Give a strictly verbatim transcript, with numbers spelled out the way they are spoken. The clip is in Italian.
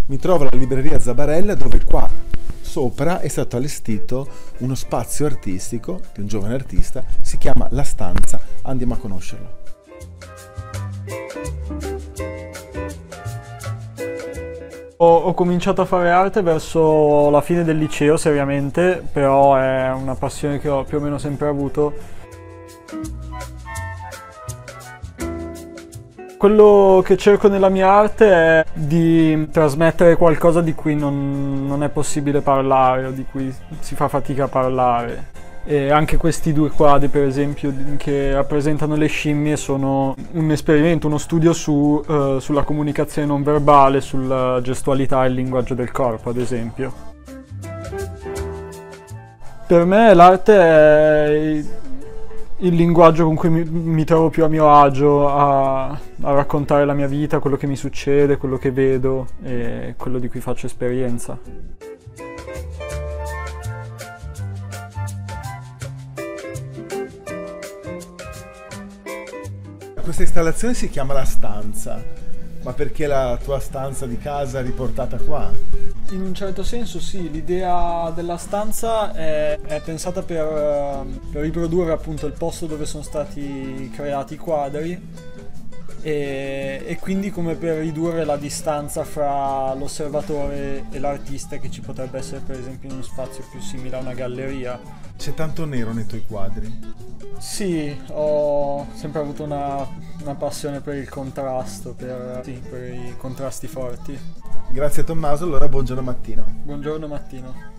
Mi trovo alla libreria Zabarella, dove qua sopra è stato allestito uno spazio artistico di un giovane artista, si chiama La Stanza, andiamo a conoscerlo. Ho, ho cominciato a fare arte verso la fine del liceo, seriamente, però è una passione che ho più o meno sempre avuto. Quello che cerco nella mia arte è di trasmettere qualcosa di cui non, non è possibile parlare o di cui si fa fatica a parlare. E anche questi due quadri, per esempio, che rappresentano le scimmie, sono un esperimento, uno studio su, uh, sulla comunicazione non verbale, sulla gestualità e il linguaggio del corpo, ad esempio. Per me l'arte è il linguaggio con cui mi, mi trovo più a mio agio a, a raccontare la mia vita, quello che mi succede, quello che vedo e quello di cui faccio esperienza. Questa installazione si chiama La Stanza, ma perché la tua stanza di casa è riportata qua? In un certo senso sì, l'idea della stanza è, è pensata per, per riprodurre appunto il posto dove sono stati creati i quadri e, e quindi come per ridurre la distanza fra l'osservatore e l'artista, che ci potrebbe essere per esempio in uno spazio più simile a una galleria. C'è tanto nero nei tuoi quadri? Sì, ho sempre avuto una, una passione per il contrasto, per, sì, per i contrasti forti. Grazie Tommaso, allora buongiorno Mattino. Buongiorno Mattino.